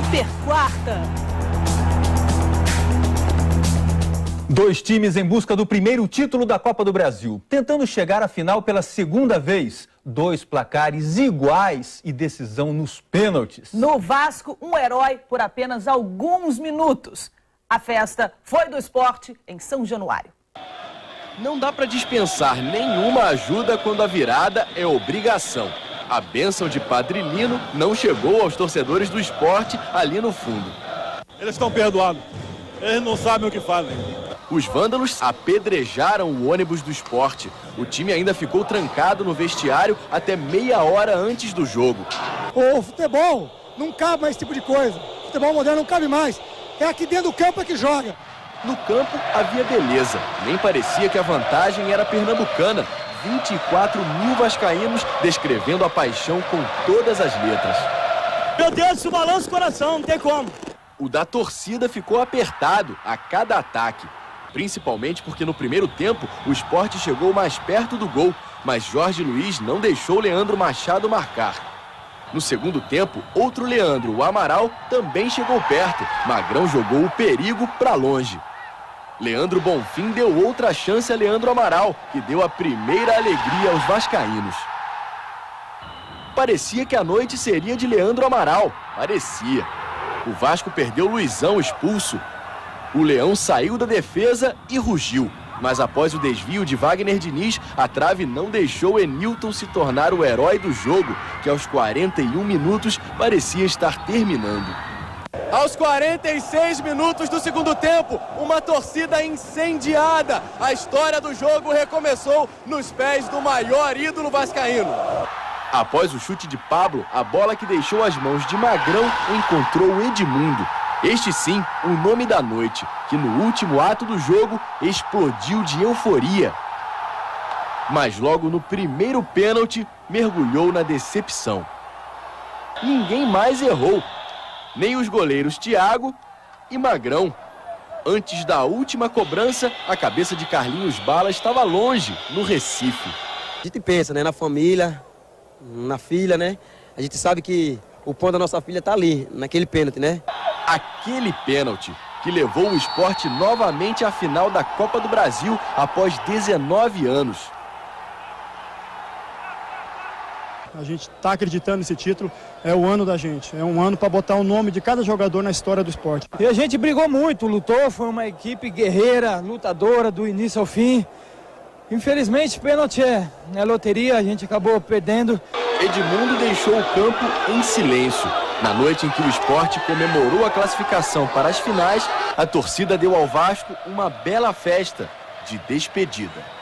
Super Quarta. Dois times em busca do primeiro título da Copa do Brasil, tentando chegar à final pela segunda vez. Dois placares iguais e decisão nos pênaltis. No Vasco, um herói por apenas alguns minutos. A festa foi do Sport em São Januário. Não dá para dispensar nenhuma ajuda quando a virada é obrigação. A bênção de Padre Lino não chegou aos torcedores do Sport ali no fundo. Eles estão perdoados. Eles não sabem o que fazem. Os vândalos apedrejaram o ônibus do Sport. O time ainda ficou trancado no vestiário até meia hora antes do jogo. O futebol não cabe mais esse tipo de coisa. O futebol moderno não cabe mais. É aqui dentro do campo é que joga. No campo havia beleza. Nem parecia que a vantagem era pernambucana. 24 mil vascaínos descrevendo a paixão com todas as letras. Meu Deus, isso balança o coração, não tem como. O da torcida ficou apertado a cada ataque. Principalmente porque no primeiro tempo o Sport chegou mais perto do gol, mas Jorge Luiz não deixou Leandro Machado marcar. No segundo tempo, outro Leandro, o Amaral, também chegou perto. Magrão jogou o perigo para longe. Leandro Bonfim deu outra chance a Leandro Amaral, que deu a primeira alegria aos vascaínos. Parecia que a noite seria de Leandro Amaral. Parecia. O Vasco perdeu Luizão expulso. O Leão saiu da defesa e rugiu. Mas após o desvio de Wagner Diniz, a trave não deixou Enilton se tornar o herói do jogo, que aos 41 minutos parecia estar terminando. Aos 46 minutos do segundo tempo, uma torcida incendiada. A história do jogo recomeçou nos pés do maior ídolo vascaíno. Após o chute de Pablo, a bola que deixou as mãos de Magrão encontrou Edmundo. Este sim, o nome da noite, que no último ato do jogo explodiu de euforia. Mas logo no primeiro pênalti, mergulhou na decepção. Ninguém mais errou, nem os goleiros Thiago e Magrão. Antes da última cobrança, a cabeça de Carlinhos Bala estava longe, no Recife. A gente pensa, né, na família, na filha, né? A gente sabe que o ponto da nossa filha está ali, naquele pênalti, né? Aquele pênalti que levou o Sport novamente à final da Copa do Brasil após 19 anos. A gente está acreditando nesse título, é o ano da gente. É um ano para botar o nome de cada jogador na história do esporte. E a gente brigou muito, lutou, foi uma equipe guerreira, lutadora do início ao fim. Infelizmente, pênalti é loteria, a gente acabou perdendo. Edmundo deixou o campo em silêncio. Na noite em que o Sport comemorou a classificação para as finais, a torcida deu ao Vasco uma bela festa de despedida.